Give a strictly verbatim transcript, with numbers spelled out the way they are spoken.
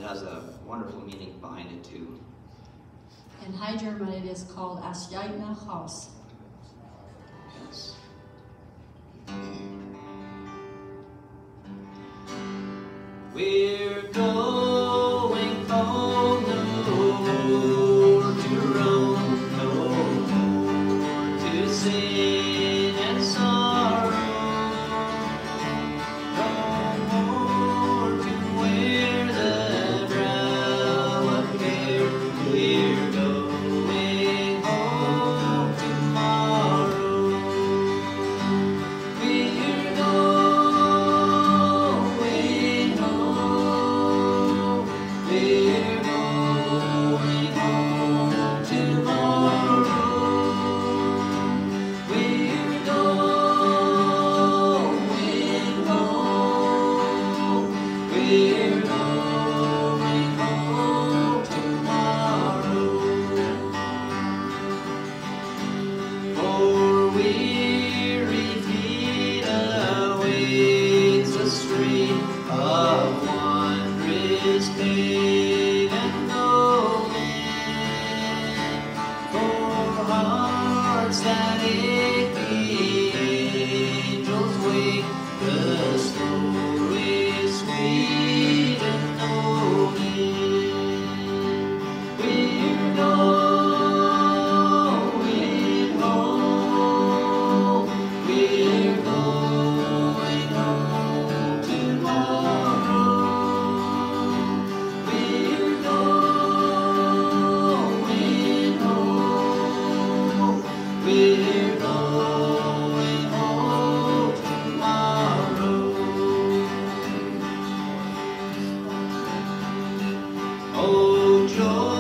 has a wonderful meaning behind it too. In High German it is called As jij nach Haus. Yes. We're going home no more to roam, no more to sin and sorrow, no more to wear the brow of care. We're going home tomorrow. We're going home. We're going home tomorrow. We're going home. We're going home tomorrow. For weary feet awaits a stream of wondrous pain and knowing. For hearts that ache, the angels wait. The story is sweet and knowing. We're going home. We're going home tomorrow. We're going home. We're going home tomorrow. Oh, joy.